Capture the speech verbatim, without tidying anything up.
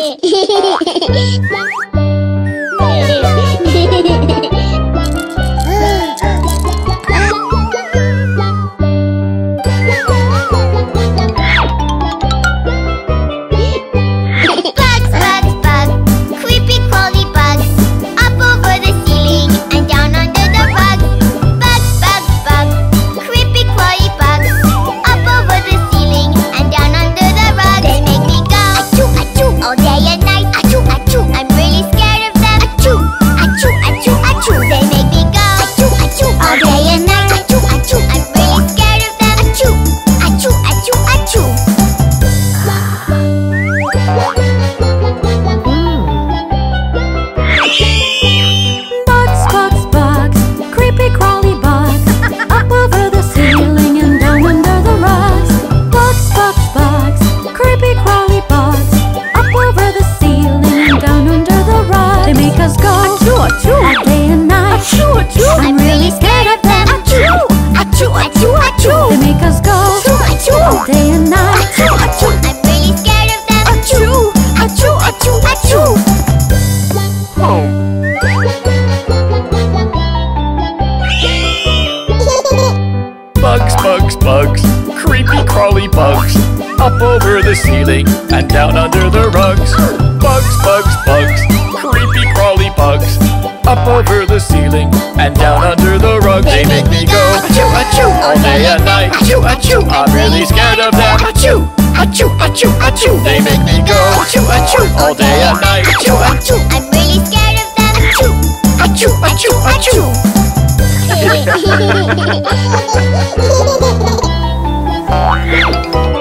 Bugs, bugs, bugs, creepy crawly bugs, up over the ceiling and down under the rugs. Bugs, bugs, bugs, creepy crawly bugs, up over the ceiling and down under the rugs. They make me go achoo, achoo, all day and night. Achoo, achoo, I'm really scared of them. Achoo, achoo, achoo, achoo. They make me go achoo, achoo, all day and night. Achoo, achoo, I'm really scared of them. achoo, achoo, achoo, achoo.